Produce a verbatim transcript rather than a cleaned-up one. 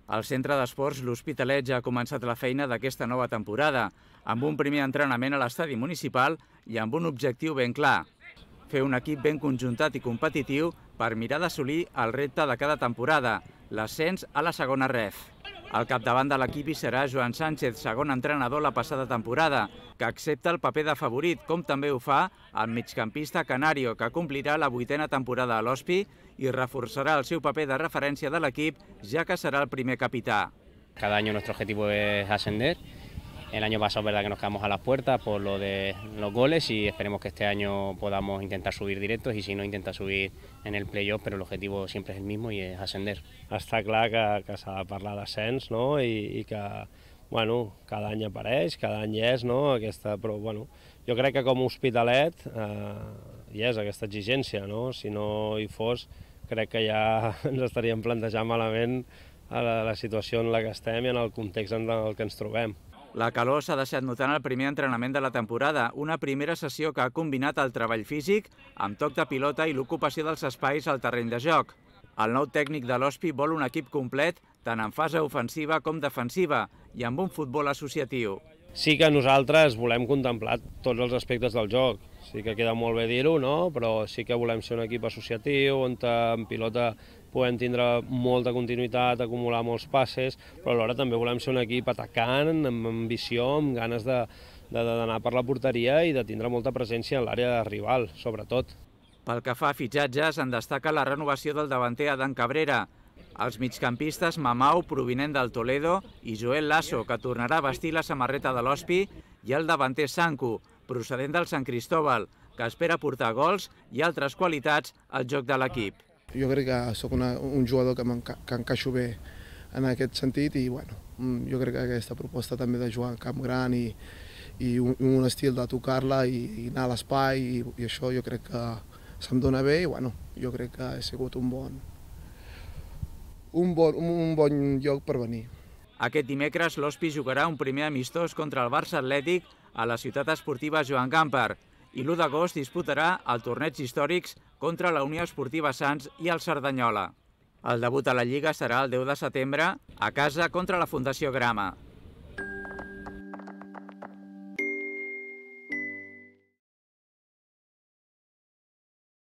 El centre d'esports L'Hospitalet ja ha començat la feina d'aquesta nova temporada, amb un primer entrenament a l'estadi municipal i amb un objectiu ben clar: fer un equip ben conjuntat i competitiu per mirar d'assolir el repte de cada temporada, l'ascens a la segona ref. Al capdavant de l'equip hi serà Joan Sánchez, segon entrenador la passada temporada, que accepta el paper de favorit, com també ho fa el migcampista Canario, que complirà la vuitena temporada a l'Hospi i reforçarà el seu paper de referència de l'equip, ja que serà el primer capità. Cada año nuestro objetivo es ascender. El año pasado es verdad que nos quedamos a las puertas por lo de los goles y esperemos que este año podamos intentar subir directos y si no intentar subir en el playoff, pero el objetivo siempre es el mismo i és ascender. Està clar que, que s'ha de parlar d'ascens, no? I, i que bueno, cada any apareix, cada any hi és, no? Aquesta, però bueno, jo crec que com a Hospitalet eh, hi és aquesta exigència, no? Si no hi fos, crec que ja ens estaríem plantejant malament a la, la situació en la que estem i en el context en el que ens trobem. La calor s'ha deixat notar en el primer entrenament de la temporada, una primera sessió que ha combinat el treball físic amb toc de pilota i l'ocupació dels espais al terreny de joc. El nou tècnic de l'Hospi vol un equip complet, tant en fase ofensiva com defensiva, i amb un futbol associatiu. Sí que nosaltres volem contemplar tots els aspectes del joc. Sí que queda molt bé dir-ho, no? Però sí que volem ser un equip associatiu, on en pilota podem tindre molta continuïtat, acumular molts passes, però alhora també volem ser un equip atacant, amb ambició, amb ganes d'anar per la porteria i de tindre molta presència en l'àrea rival, sobretot. Pel que fa a fitxatges, en destaca la renovació del davanter Adán Cabrera, els migcampistes Mamau, provinent del Toledo, i Joel Lasso, que tornarà a vestir la samarreta de l'Hospi, i el davanter Sanku, procedent del Sant Cristóbal, que espera portar gols i altres qualitats al joc de l'equip. Jo crec que sóc una, un jugador que, que encaixo bé en aquest sentit i bueno, jo crec que aquesta proposta també de jugar a camp gran i, i un, un estil de tocar-la i, i anar a l'espai i, i això jo crec que se'm dona bé i bueno, jo crec que ha sigut un bon, un bon, un bon lloc per venir. Aquest dimecres l'Hospi jugarà un primer amistós contra el Barça Atlètic a la ciutat esportiva Joan Gamper i l'u d'agost disputarà el torneig històrics contra la Unió Esportiva Sants i el Cerdanyola. El debut a la Lliga serà el deu de setembre a casa contra la Fundació Grama.